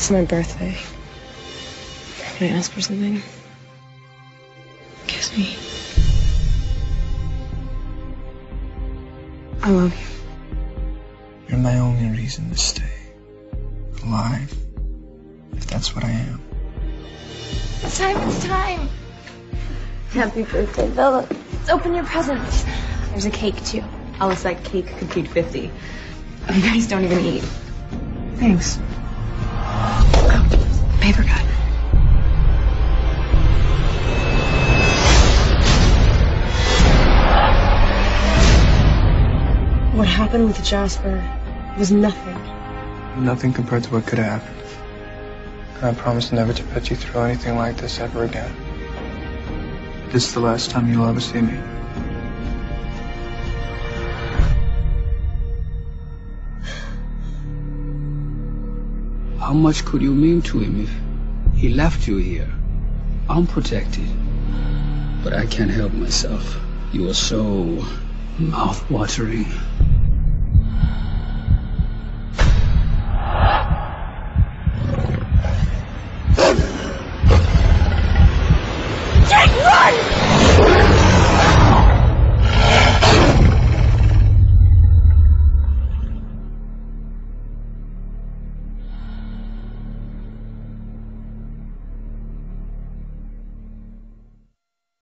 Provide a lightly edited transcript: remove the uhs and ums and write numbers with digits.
It's my birthday. Can I ask for something? Kiss me. I love you. You're my only reason to stay alive, if that's what I am. It's time. Happy birthday, Bella. Let's open your presents. There's a cake, too. Alice, that cake could feed 50. You guys don't even eat. Thanks. Oh, paper cut. What happened with Jasper was nothing. Nothing compared to what could have happened. And I promise never to put you through anything like this ever again. This is the last time you'll ever see me. How much could you mean to him if he left you here, unprotected? But I can't help myself. You are so mouth-watering.